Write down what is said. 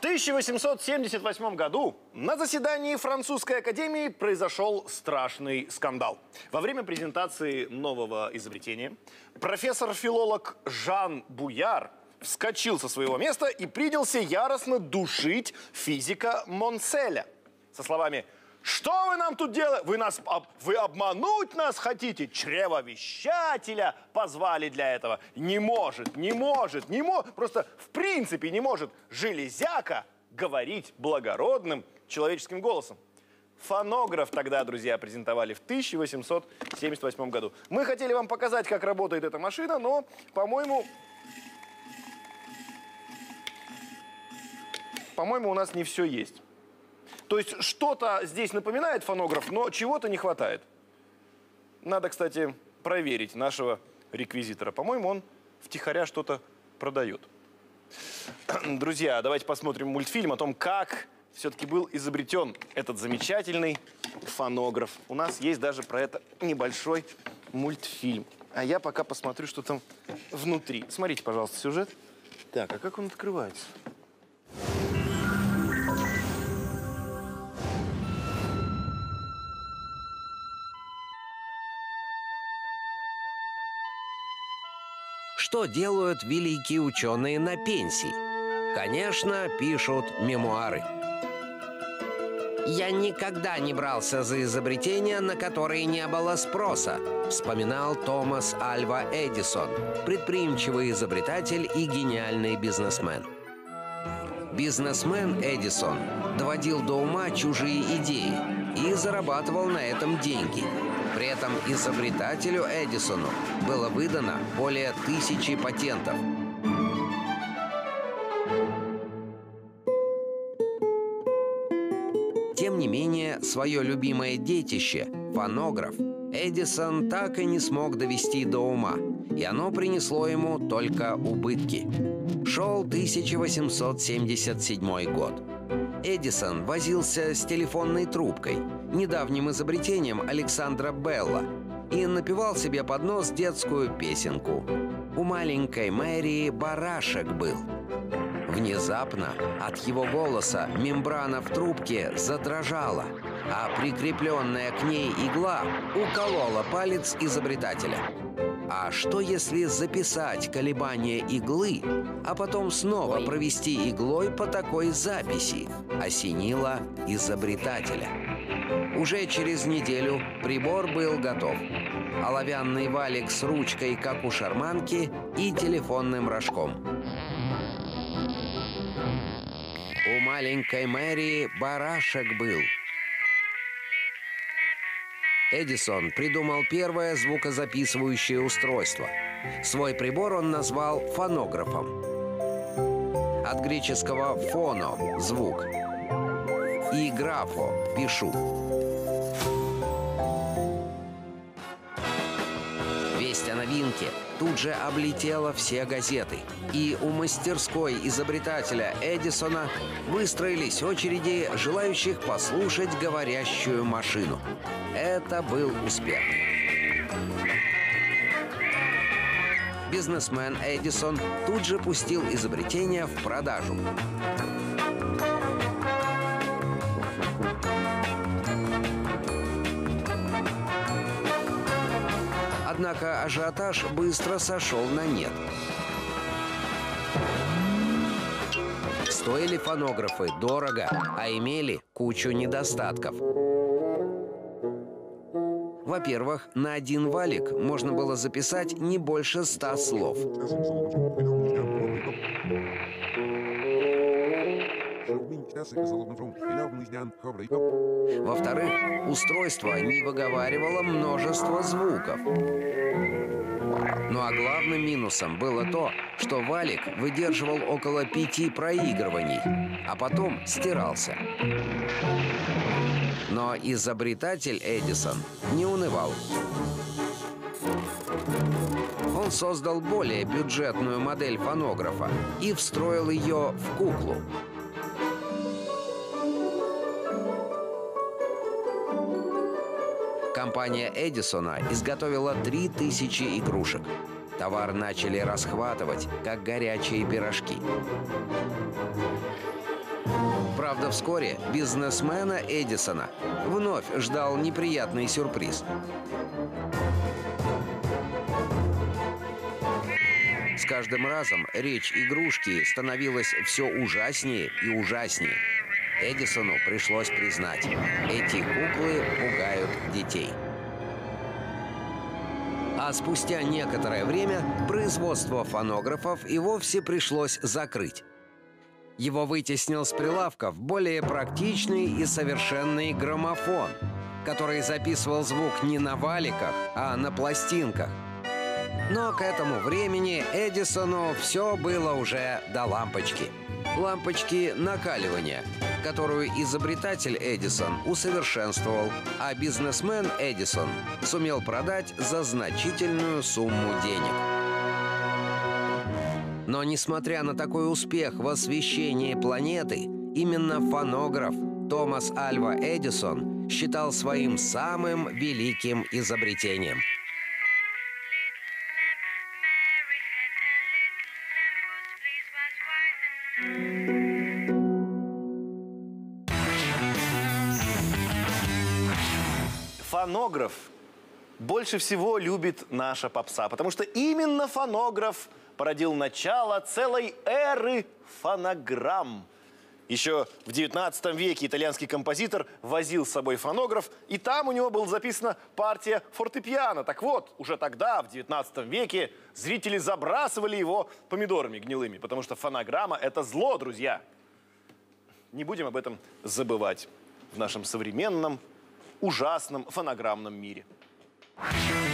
1878 году на заседании Французской академии произошел страшный скандал. Во время презентации нового изобретения профессор-филолог Жан Буяр вскочил со своего места и принялся яростно душить физика Монселя со словами: «Что вы нам тут делаете? Вы обмануть нас хотите? Чревовещателя позвали для этого. Не может, просто в принципе не может железяка говорить благородным человеческим голосом». Фонограф тогда, друзья, презентовали в 1878 году. Мы хотели вам показать, как работает эта машина, но, по-моему, у нас не все есть. То есть что-то здесь напоминает фонограф, но чего-то не хватает. Надо, кстати, проверить нашего реквизитора. По-моему, он втихаря что-то продает. Друзья, давайте посмотрим мультфильм о том, как все-таки был изобретен этот замечательный фонограф. У нас есть даже про это небольшой мультфильм. А я пока посмотрю, что там внутри. Смотрите, пожалуйста, сюжет. Так, а как он открывается? Что делают великие ученые на пенсии? Конечно, пишут мемуары. «Я никогда не брался за изобретения, на которые не было спроса», вспоминал Томас Альва Эдисон, предприимчивый изобретатель и гениальный бизнесмен. Бизнесмен Эдисон доводил до ума чужие идеи и зарабатывал на этом деньги. При этом изобретателю Эдисону было выдано более 1000 патентов. Тем не менее, свое любимое детище – фонограф – Эдисон так и не смог довести до ума, и оно принесло ему только убытки. Шел 1877 год. Эдисон возился с телефонной трубкой, недавним изобретением Александра Белла, и напевал себе под нос детскую песенку. У маленькой Мэри барашек был. Внезапно от его голоса мембрана в трубке задрожала, а прикрепленная к ней игла уколола палец изобретателя. А что если записать колебания иглы, а потом снова провести иглой по такой записи? Осенило изобретателя. Уже через неделю прибор был готов. Оловянный валик с ручкой, как у шарманки, и телефонным рожком. У маленькой Мэри барашек был. Эдисон придумал первое звукозаписывающее устройство. Свой прибор он назвал фонографом. От греческого «фоно» — звук и «графо» — пишу. Весть о новинке тут же облетела все газеты. И у мастерской изобретателя Эдисона выстроились очереди желающих послушать говорящую машину. Это был успех. Бизнесмен Эдисон тут же пустил изобретение в продажу. Однако ажиотаж быстро сошел на нет. Стоили фонографы дорого, а имели кучу недостатков. Во-первых, на один валик можно было записать не больше 100 слов. Во-вторых, устройство не выговаривало множество звуков. Ну а главным минусом было то, что валик выдерживал около 5 проигрываний, а потом стирался. Но изобретатель Эдисон не унывал. Он создал более бюджетную модель фонографа и встроил ее в куклу. Компания Эдисона изготовила 3000 игрушек. Товар начали расхватывать, как горячие пирожки. Правда, вскоре бизнесмена Эдисона вновь ждал неприятный сюрприз. С каждым разом речь игрушки становилась все ужаснее и ужаснее. Эдисону пришлось признать, эти куклы пугают детей. А спустя некоторое время производство фонографов и вовсе пришлось закрыть. Его вытеснил с прилавков более практичный и совершенный граммофон, который записывал звук не на валиках, а на пластинках. Но к этому времени Эдисону все было уже до лампочки. Лампочки накаливания, которую изобретатель Эдисон усовершенствовал, а бизнесмен Эдисон сумел продать за значительную сумму денег. Но несмотря на такой успех в освещении планеты, именно фонограф Томас Альва Эдисон считал своим самым великим изобретением. Фонограф больше всего любит наша попса, потому что именно фонограф породил начало целой эры фонограмм. Еще в 19 веке итальянский композитор возил с собой фонограф, и там у него была записана партия фортепиано. Так вот, уже тогда, в 19 веке, зрители забрасывали его помидорами гнилыми, потому что фонограмма – это зло, друзья. Не будем об этом забывать в нашем современном, ужасном фонограммном мире.